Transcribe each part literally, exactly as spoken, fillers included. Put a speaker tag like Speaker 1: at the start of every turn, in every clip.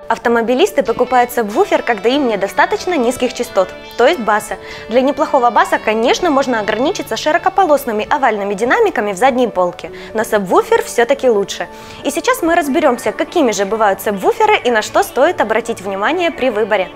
Speaker 1: Автомобилисты покупают сабвуфер, когда им недостаточно низких частот, то есть баса. Для неплохого баса, конечно, можно ограничиться широкополосными овальными динамиками в задней полке, но сабвуфер все-таки лучше. И сейчас мы разберемся, какими же бывают сабвуферы и на что стоит обратить внимание при выборе.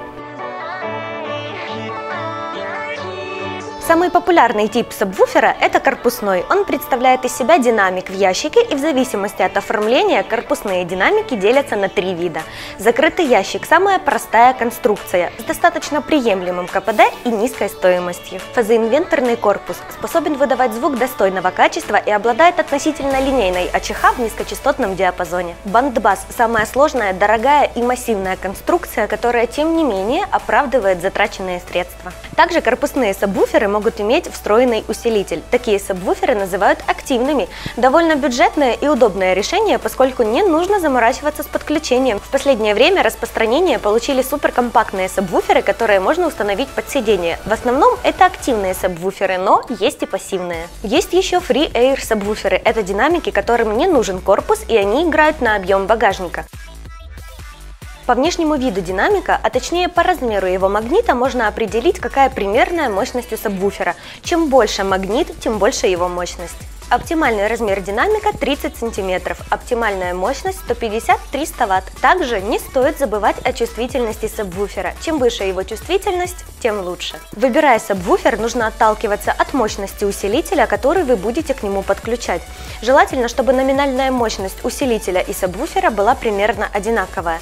Speaker 1: Самый популярный тип сабвуфера – это корпусной. Он представляет из себя динамик в ящике, и в зависимости от оформления корпусные динамики делятся на три вида. Закрытый ящик – самая простая конструкция с достаточно приемлемым КПД и низкой стоимостью. Фазоинверторный корпус способен выдавать звук достойного качества и обладает относительно линейной АЧХ в низкочастотном диапазоне. Бандбас – самая сложная, дорогая и массивная конструкция, которая, тем не менее, оправдывает затраченные средства. Также корпусные сабвуферы могут иметь встроенный усилитель. Такие сабвуферы называют активными. Довольно бюджетное и удобное решение, поскольку не нужно заморачиваться с подключением. В последнее время распространение получили суперкомпактные сабвуферы, которые можно установить под сиденье. В основном это активные сабвуферы, но есть и пассивные. Есть еще Free Air сабвуферы. Это динамики, которым не нужен корпус, и они играют на объем багажника. По внешнему виду динамика, а точнее по размеру его магнита, можно определить, какая примерная мощность у сабвуфера. Чем больше магнит, тем больше его мощность. Оптимальный размер динамика тридцать сантиметров, оптимальная мощность сто пятьдесят — триста ватт. Также не стоит забывать о чувствительности сабвуфера. Чем выше его чувствительность, тем лучше. Выбирая сабвуфер, нужно отталкиваться от мощности усилителя, который вы будете к нему подключать. Желательно, чтобы номинальная мощность усилителя и сабвуфера была примерно одинаковая.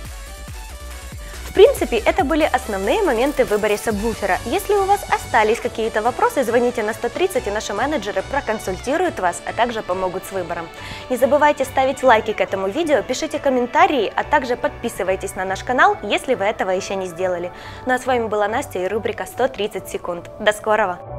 Speaker 1: В принципе, это были основные моменты в выборе сабвуфера. Если у вас остались какие-то вопросы, звоните на сто тридцать, и наши менеджеры проконсультируют вас, а также помогут с выбором. Не забывайте ставить лайки к этому видео, пишите комментарии, а также подписывайтесь на наш канал, если вы этого еще не сделали. Ну а с вами была Настя и рубрика сто тридцать секунд. До скорого!